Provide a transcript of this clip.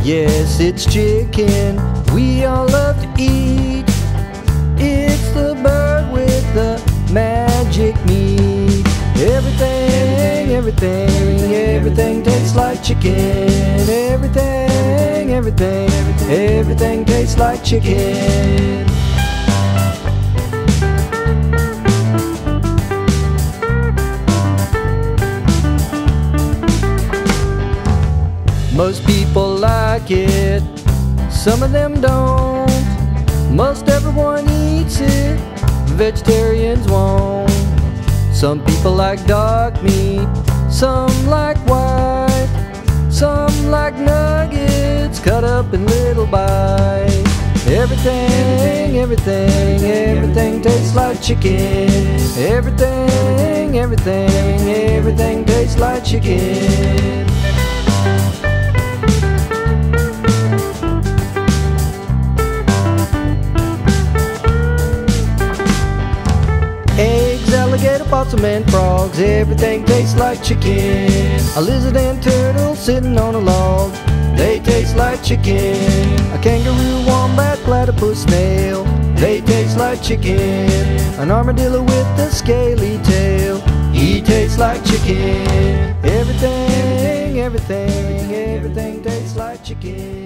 Yes, it's chicken we all love to eat. It's the bird with the magic meat. Everything tastes like chicken. Everything tastes like chicken. Most people like it, some of them don't. Most everyone eats it, vegetarians won't. Some people like dark meat, some like white, some like nuggets cut up in little bites. Everything tastes like chicken. Everything tastes like chicken. Alligator, possum and frogs, everything tastes like chicken. A lizard and turtle sitting on a log, they taste like chicken. A kangaroo, wombat, platypus, snail, they taste like chicken. An armadillo with a scaly tail, he tastes like chicken. Everything tastes like chicken.